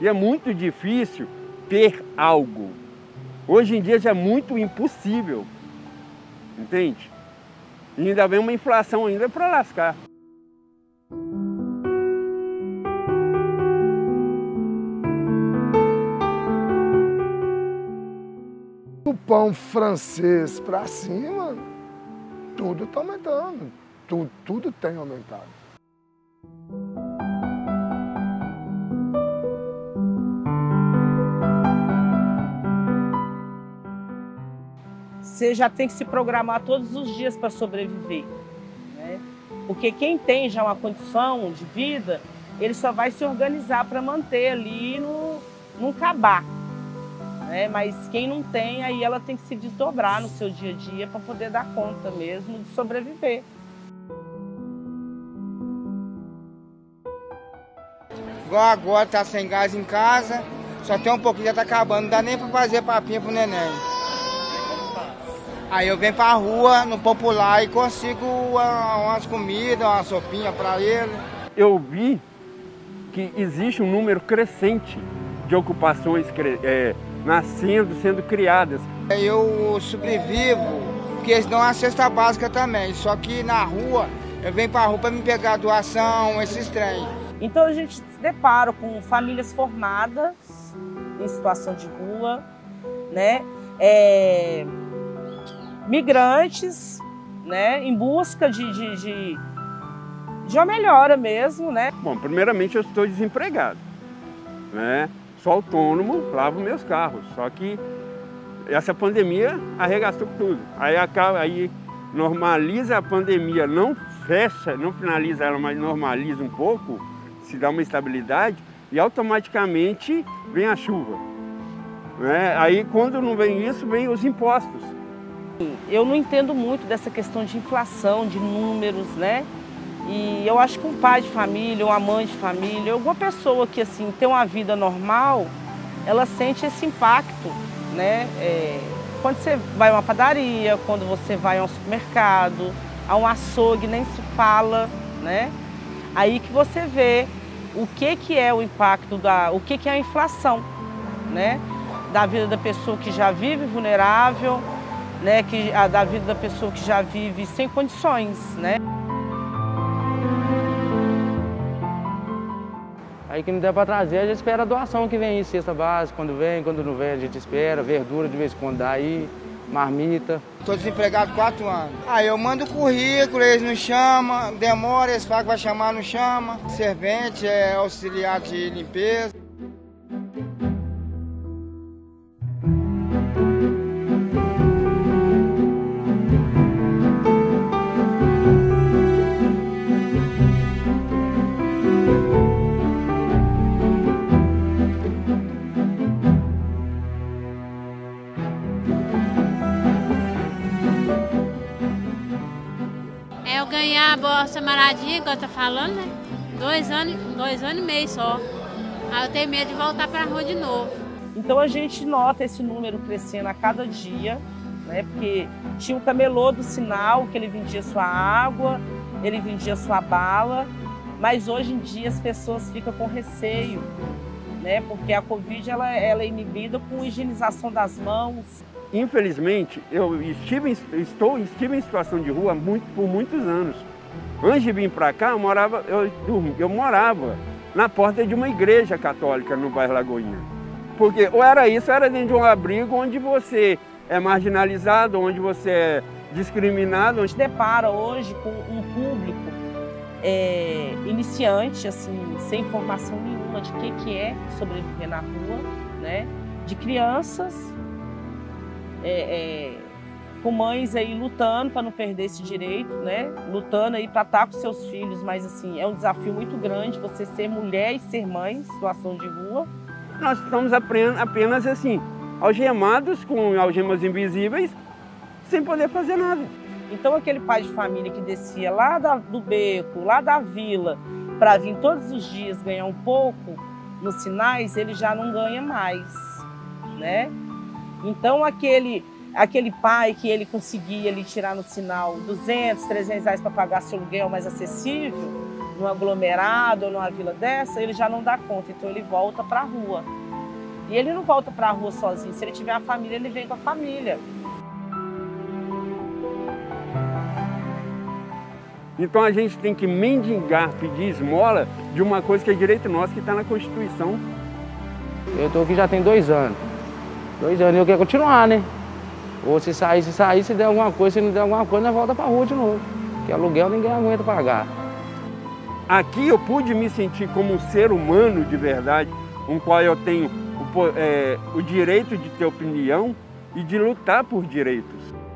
E é muito difícil ter algo. Hoje em dia já é muito impossível, entende? E ainda vem uma inflação ainda para lascar. O pão francês para cima, tudo está aumentando, tudo tem aumentado. Você já tem que se programar todos os dias para sobreviver, né? Porque quem tem já uma condição de vida, ele só vai se organizar para manter ali no acabar, né? Mas quem não tem, aí ela tem que se desdobrar no seu dia a dia para poder dar conta mesmo de sobreviver. Igual agora tá sem gás em casa, só tem um pouquinho, já tá acabando, não dá nem para fazer papinha pro neném. Aí eu venho pra rua, no popular, e consigo umas comidas, uma sopinha para ele. Eu vi que existe um número crescente de ocupações nascendo, sendo criadas. Eu sobrevivo, porque eles dão a cesta básica também, só que na rua, eu venho pra rua para me pegar doação, esses trem. Então a gente se depara com famílias formadas em situação de rua, né? Migrantes, né, em busca de uma melhora mesmo, né? Bom, primeiramente eu estou desempregado, né? Sou autônomo, lavo meus carros, só que essa pandemia arregaçou tudo. Aí normaliza a pandemia, não fecha, não finaliza ela, mas normaliza um pouco, se dá uma estabilidade e automaticamente vem a chuva, né? Aí quando não vem isso, vem os impostos. Eu não entendo muito dessa questão de inflação, de números, né? E eu acho que um pai de família, uma mãe de família, alguma pessoa que assim tem uma vida normal, ela sente esse impacto, né? Quando você vai a uma padaria, quando você vai a um supermercado, a um açougue, nem se fala, né? Aí que você vê o que é o impacto o que é a inflação, né? Da vida da pessoa que já vive vulnerável, né, da vida da pessoa que já vive sem condições, né? Aí que não der para trazer, a gente espera a doação que vem aí, cesta básica, quando vem, quando não vem a gente espera, verdura de vez em quando dá aí, marmita. Estou desempregado 4 anos. Aí eu mando currículo, eles não chamam, demora, eles falam que vai chamar, não chama. Servente, auxiliar de limpeza. Eu ganhar a Bolsa Moradia, igual eu tô falando, né? 2 anos e meio só. Aí eu tenho medo de voltar para a rua de novo. Então a gente nota esse número crescendo a cada dia, né? Porque tinha o camelô do sinal, que ele vendia sua água, ele vendia sua bala, mas hoje em dia as pessoas ficam com receio, né? Porque a Covid ela é inibida com higienização das mãos. Infelizmente, eu estive em situação de rua por muitos anos. Antes de vir para cá, eu morava na porta de uma igreja católica no bairro Lagoinha. Porque ou era isso, ou era dentro de um abrigo onde você é marginalizado, onde você é discriminado. A gente depara hoje com um público iniciante, assim, sem informação nenhuma de que é sobreviver na rua, né? De crianças com mães aí lutando para não perder esse direito, né? Lutando aí para estar com seus filhos, mas assim, é um desafio muito grande você ser mulher e ser mãe em situação de rua. Nós estamos apenas assim, algemados com algemas invisíveis, sem poder fazer nada. Então aquele pai de família que descia lá do beco, lá da vila, para vir todos os dias ganhar um pouco nos sinais, ele já não ganha mais, né? Então aquele pai que ele conseguia tirar no sinal 200, 300 reais para pagar seu aluguel mais acessível, num aglomerado ou numa vila dessa, ele já não dá conta, então ele volta para a rua. E ele não volta para a rua sozinho, se ele tiver a família, ele vem com a família. Então a gente tem que mendigar, pedir esmola de uma coisa que é direito nosso, que está na Constituição. Eu estou aqui já tem 2 anos. 2 anos e eu quero continuar, né? Ou se sair, se der alguma coisa, se não der alguma coisa, nós volta para a rua de novo. Porque aluguel ninguém aguenta pagar. Aqui eu pude me sentir como um ser humano de verdade, um qual eu tenho o direito de ter opinião e de lutar por direitos.